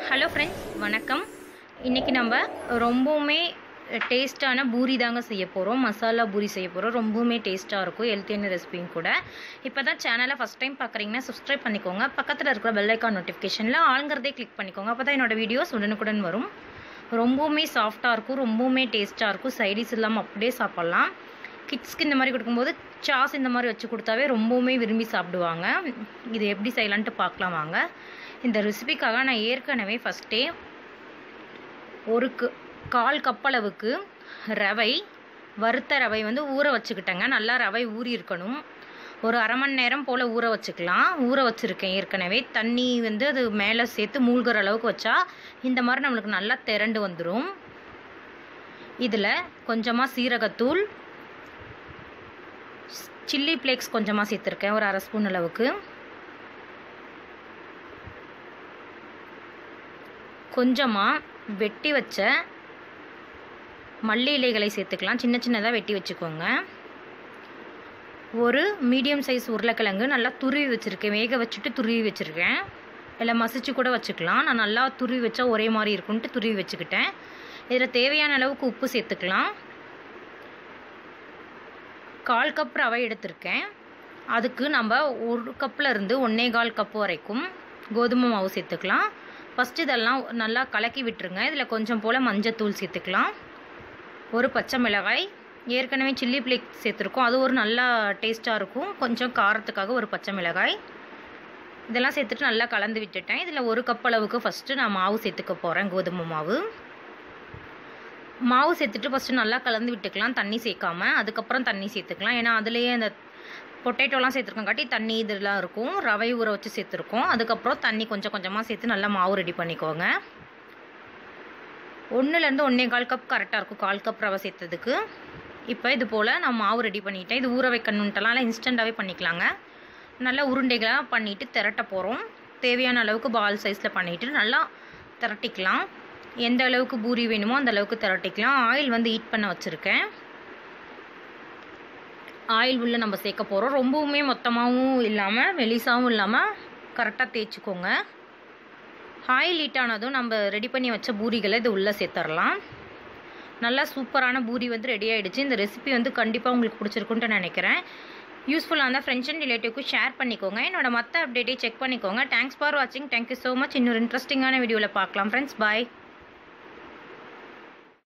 Hello friends, வணக்கம். இன்றைக்கி நம்ம ரொம்பவுமே டேஸ்ட்டான பூரி தாங்க செய்ய போகிறோம். மசாலா பூரி செய்ய போகிறோம். ரொம்பவுமே டேஸ்ட்டாக இருக்கும், ஹெல்த்தியான ரெசிபியும் கூட. இப்போ தான் சேனலை ஃபஸ்ட் டைம் பார்க்குறீங்கன்னா சப்ஸ்கிரைப் பண்ணிக்கோங்க. பக்கத்தில் இருக்கிற பெல் ஐக்கான் நோட்டிஃபிகேஷனில் ஆளுங்கிறதே கிளிக் பண்ணிக்கோங்க. அப்போ தான் என்னோடய வீடியோஸ் உடனுக்குடன் வரும். ரொம்பவுமே சாஃப்டாக இருக்கும், ரொம்பவுமே டேஸ்ட்டாக இருக்கும். சைடிஸ் இல்லாமல் அப்படியே சாப்பிட்லாம். கிட்ஸ்க்கு இந்த மாதிரி கொடுக்கும்போது சாஸ் இந்த மாதிரி வச்சு கொடுத்தாவே ரொம்பவுமே விரும்பி சாப்பிடுவாங்க. இது எப்படி செய்யலான்ட்டு பார்க்கலாம் வாங்க. இந்த ரெசிபிக்காக நான் ஏற்கனவே ஃபஸ்ட்டே ஒரு 1/4 கப் அளவுக்கு ரவை, வறுத்த ரவை ஊற வச்சுக்கிட்டேங்க. நல்லா ரவை ஊறி இருக்கணும். ஒரு அரை மணி நேரம் போல் ஊற வச்சுக்கலாம். ஊற வச்சுருக்கேன் ஏற்கனவே. தண்ணி அது மேலே சேர்த்து மூழ்கிற அளவுக்கு வச்சா இந்த மாதிரி நம்மளுக்கு நல்லா திரண்டு வந்துடும். இதில் கொஞ்சமாக சீரகத்தூள், சில்லி ஃப்ளேக்ஸ் கொஞ்சமாக சேர்த்துருக்கேன், ஒரு அரை ஸ்பூன் அளவுக்கு. கொஞ்சமாக வெட்டி வச்ச மல்லி இலைகளை சேர்த்துக்கலாம். சின்ன சின்னதாக வெட்டி வச்சுக்கோங்க. ஒரு மீடியம் சைஸ் உருளைக்கிழங்கு நல்லா துருவி வச்சுருக்கேன். வேக வச்சுட்டு துருவி வச்சுருக்கேன். இல்லை மசிச்சு கூட வச்சுக்கலாம். நான் நல்லா துருவி வச்சா ஒரே மாதிரி இருக்குன்ட்டு துருவி வச்சுக்கிட்டேன். இதில் தேவையான அளவுக்கு உப்பு சேர்த்துக்கலாம். 1/4 கப் ரவை எடுத்திருக்கேன். அதுக்கு நம்ம 1 கப்பில் இருந்து 1.25 கப் வரைக்கும் கோதுமை மாவு சேர்த்துக்கலாம். ஃபஸ்ட்டு இதெல்லாம் நல்லா கலக்கி விட்டுருங்க. இதில் கொஞ்சம் போல் மஞ்சத்தூள் சேர்த்துக்கலாம். ஒரு பச்சை மிளகாய், ஏற்கனவே சில்லி ஃப்ளேக்ஸ் சேர்த்துருக்கோம், அது ஒரு நல்லா டேஸ்ட்டாக இருக்கும். கொஞ்சம் காரத்துக்காக ஒரு பச்சை மிளகாய் இதெல்லாம் சேர்த்துட்டு நல்லா கலந்து விட்டுட்டேன். இதில் 1 கப் அளவுக்கு ஃபஸ்ட்டு நான் மாவு சேர்த்துக்க போகிறேன். கோதுமை மாவு சேர்த்துட்டு ஃபஸ்ட்டு நல்லா கலந்து விட்டுக்கலாம், தண்ணி சேர்க்காமல். அதுக்கப்புறம் தண்ணி சேர்த்துக்கலாம். ஏன்னா அதுலேயே அந்த பொட்டேட்டோலாம் சேர்த்துருக்கங்காட்டி தண்ணி இதெல்லாம் இருக்கும். ரவை ஊற வச்சு சேர்த்துருக்கோம். அதுக்கப்புறம் தண்ணி கொஞ்சம் கொஞ்சமாக சேர்த்து நல்லா மாவு ரெடி பண்ணிக்கோங்க. 1லேருந்து 1.25 கப் கரெக்டாக இருக்கும், 1/4 கப் ரவை சேர்த்ததுக்கு. இப்போ இது போல் நான் மாவு ரெடி பண்ணிட்டேன். இது ஊற வைக்கணுன்ட்டலாம் இல்லை, இன்ஸ்டண்ட்டாகவே பண்ணிக்கலாங்க. நல்லா உருண்டைகளாக பண்ணிவிட்டு திரட்ட போகிறோம். தேவையான அளவுக்கு பால் சைஸில் பண்ணிவிட்டு நல்லா திரட்டிக்கலாம். எந்த அளவுக்கு பூரி வேணுமோ அந்த அளவுக்கு திரட்டிக்கலாம். ஆயில் ஹீட் பண்ண வச்சுருக்கேன். ஆயில் உள்ளே நம்ம சேர்க்க போகிறோம். ரொம்பவுமே மொத்தமாகவும் இல்லாமல் மெலிசாகவும் இல்லாமல் கரெக்டாக தேய்ச்சிக்கோங்க. ஆயில் ஹீட் ஆனதும் நம்ம ரெடி பண்ணி வச்ச பூரிகளை இது உள்ளே சேர்த்துடலாம். நல்லா சூப்பரான பூரி ரெடி ஆகிடுச்சு. இந்த ரெசிபி கண்டிப்பாக உங்களுக்கு பிடிச்சிருக்குன்ட்டு நினைக்கிறேன். யூஸ்ஃபுல்லாக இருந்தால் ஃப்ரெண்ட்ஸ் அண்ட் ரிலேட்டிவ்க்கு ஷேர் பண்ணிக்கோங்க. என்னோட மற்ற அப்டேட்டை செக் பண்ணிக்கோங்க. தேங்க்ஸ் ஃபார் வாட்சிங். Thank you so much. இன்னொரு இன்ட்ரெஸ்டிங்கான வீடியோவில் பார்க்கலாம் ஃப்ரெண்ட்ஸ். பாய்.